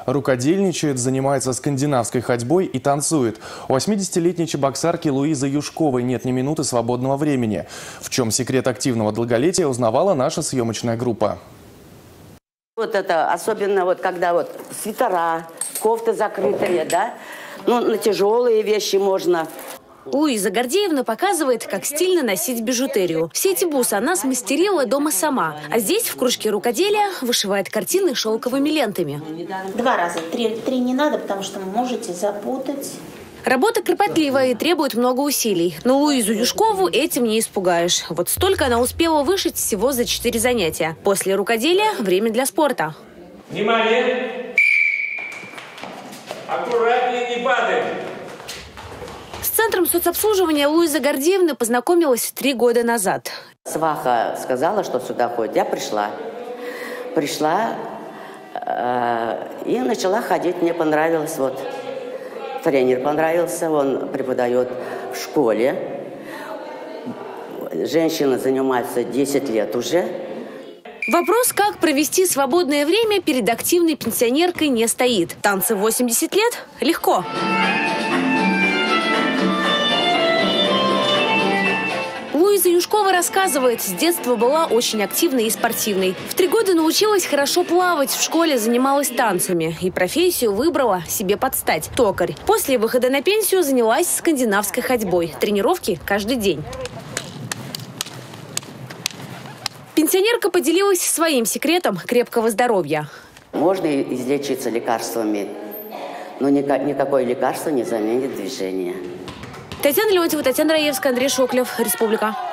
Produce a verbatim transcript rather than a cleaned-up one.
Рукодельничает, занимается скандинавской ходьбой и танцует. У восьмидесятилетней чебоксарки Луизы Юшковой нет ни минуты свободного времени. В чем секрет активного долголетия, узнавала наша съемочная группа. Вот это особенно вот когда вот свитера, кофты закрытые, да, ну на тяжелые вещи можно. Луиза Гордеевна показывает, как стильно носить бижутерию. Все эти бусы она смастерила дома сама. А здесь, в кружке рукоделия, вышивает картины шелковыми лентами. Два раза. Три, три не надо, потому что можете запутать. Работа кропотливая и требует много усилий. Но Луизу Юшкову этим не испугаешь. Вот столько она успела вышить всего за четыре занятия. После рукоделия время для спорта. Внимание! Аккуратнее, не падай! С центром соцобслуживания Луиза Гордеевна познакомилась три года назад. Сваха сказала, что сюда ходит. Я пришла. Пришла э, и начала ходить. Мне понравилось. Вот. Тренер понравился. Он преподает в школе. Женщина занимается десять лет уже. Вопрос, как провести свободное время перед активной пенсионеркой, не стоит. Танцы в восемьдесят лет – легко. Луиза Юшкова рассказывает, с детства была очень активной и спортивной. В три года научилась хорошо плавать, в школе занималась танцами. И профессию выбрала себе под стать – токарь. После выхода на пенсию занялась скандинавской ходьбой. Тренировки каждый день. Пенсионерка поделилась своим секретом крепкого здоровья. Можно излечиться лекарствами, но никакое лекарство не заменит движение. Татьяна Леонтьева, Татьяна Раевская, Андрей Шоклев, Республика.